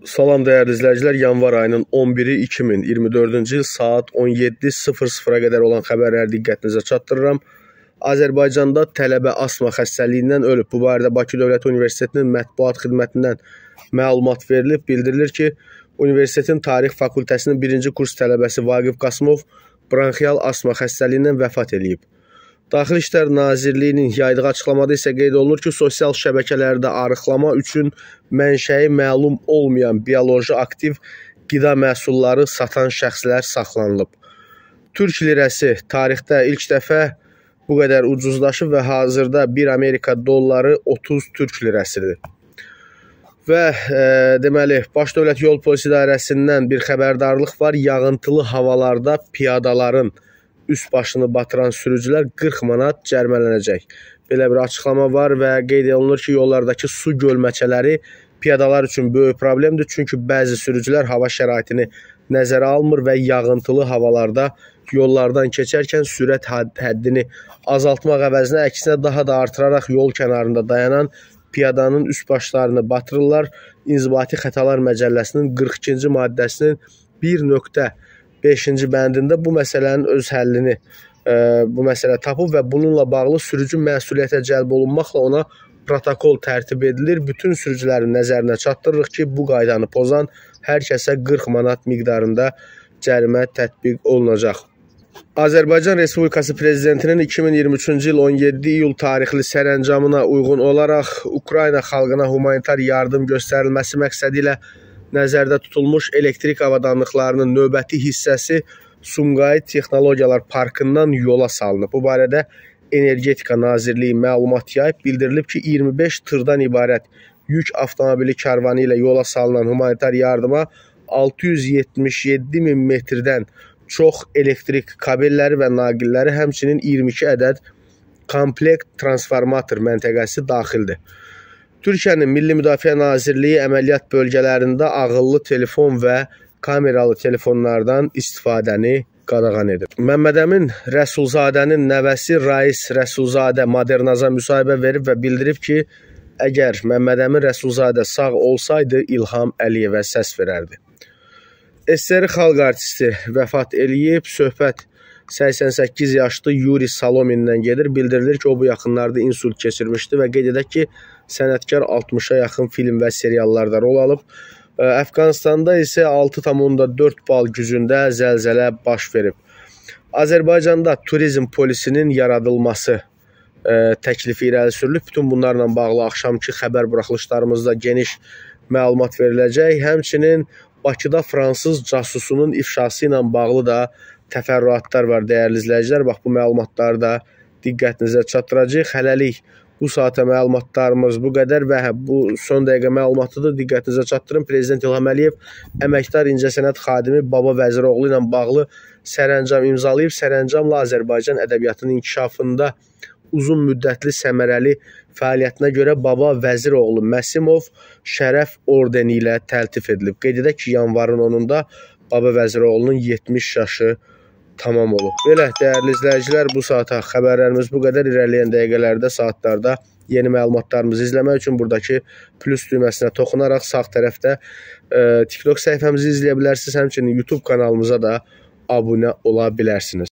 Salam dəyərli izləyicilər, yanvar ayının 11-i 2024-cü il saat 17:00-a qədər olan xəbərləri diqqətinizə çatdırıram. Azərbaycanda tələbə asma xəstəliyindən ölüb. Bu barədə Bakı Dövlət Universitetinin mətbuat xidmətindən məlumat verilib. Bildirilir ki, universitetin tarix fakültəsinin 1-ci kurs tələbəsi Vaqif Qasımov bronxial asma xəstəliyindən vəfat edib. Daxili İşlər Nazirliyinin yaydığı açıqlamada isə qeyd olunur ki, sosial şəbəkələrdə arıqlama üçün mənşəyi məlum olmayan bioloji aktiv qida məhsulları satan şəxslər saxlanılıb. Türk lirəsi tarixdə ilk dəfə bu qədər ucuzlaşıb və hazırda 1 Amerika dolları 30 Türk lirəsidir. Və deməli, Baş Dövlət Yol Polisi İdarəsindən bir xəbərdarlıq var. Yağıntılı havalarda piyadaların üst başını batıran sürücülər 40 manat cərmələnəcək. Belə bir açıqlama var və qeyd olunur ki, yollardakı su gölməçələri piyadalar üçün böyük problemdir. Çünki bəzi sürücülər hava şəraitini nəzərə almır və yağıntılı havalarda yollardan keçərkən sürət həddini azaltmaq əvəzinə əksinə daha da artıraraq yol kənarında dayanan piyadanın üst başlarını batırırlar. İnzibati Xətalar Məcəlləsinin 42-ci maddəsinin 1.5-ci bəndində bu məsələnin öz həllini bu məsələ tapıb və bununla bağlı sürücü məsuliyyətə cəlb olunmaqla ona protokol tərtib edilir. Bütün sürücülərin nəzərinə çatdırırıq ki, bu qaydanı pozan hər kəsə 40 manat miqdarında cərimə tətbiq olunacaq. Azərbaycan Respublikası Prezidentinin 2023-cü il 17 iyul tarixli sərəncamına uyğun olaraq Ukrayna xalqına humanitar yardım göstərilməsi məqsədi ilə nəzərdə tutulmuş elektrik avadanlıqlarının növbəti hissəsi Sumqayıt Texnologiyalar Parkından yola salınıb. Bu barədə Energetika Nazirliyi məlumat yayıb. Bildirilib ki, 25 tırdan ibarət yük avtomobili karvanı ilə yola salınan humanitar yardıma 677 min metrdən çox elektrik kabelləri və naqilləri, həmçinin 22 ədəd komplekt transformator məntəqəsi daxildir. Türkiyənin Milli Müdafiə Nazirliyi əməliyyat bölgələrində ağıllı telefon və kameralı telefonlardan istifadəni qadağan edir. Məmmədəmin Rəsulzadənin nəvəsi Rais Rəsulzadə Modernaza müsahibə verib və bildirib ki, əgər Məmmədəmin Rəsulzadə sağ olsaydı İlham Əliyevə səs verərdi. SSR xalq artisti vəfat eləyib. Söhbət 88 yaşlı Yuri Salomindən gedir. Bildirilir ki, o bu yaxınlarda insult keçirmişdi və qeyd edək ki, sənətkar 60-a yaxın film və seriallarda rol alıb. Əfqanistanda isə 6,4 bal gücündə zəlzələ baş verib. Azərbaycanda turizm polisinin yaradılması təklifi irəli sürülüb. Bütün bunlarla bağlı axşamki xəbər buraxılışlarımızda geniş məlumat veriləcək. Həmçinin Bakıda fransız casusunun ifşası ilə bağlı da təfərrüatlar var dəyərli izləyicilər. Bax, bu məlumatları da diqqətinizə çatdıracaq. Hələlik bu saata məlumatlarımız bu qədər və bu son dəqiqə məlumatıdır. Diqqətinizə çatdırın. Prezident İlham Əliyev əməkdar incəsənət xadimi Baba Vəziroğlu ilə bağlı sərəncam imzalayıb. Sərəncamla Azərbaycan ədəbiyyatının inkişafında uzun müddətli səmərəli fəaliyyətinə görə Baba Vəziroğlu Məsimov şərəf ordeni ilə təltif edilib. Qeyd edək ki, yanvarın 10-da Baba Vəziroğlunun 70 yaşı tamam olub. Belə, dəyərli izləyicilər, bu saata xəbərlərimiz bu qədər. İrəliyən dəqiqələrdə, saatlarda yeni məlumatlarımızı izləmək üçün buradakı plus düyməsinə toxunaraq sağ tərəfdə TikTok səhifəmizi izləyə bilərsiniz. Həmçinin YouTube kanalımıza da abunə ola bilərsiniz.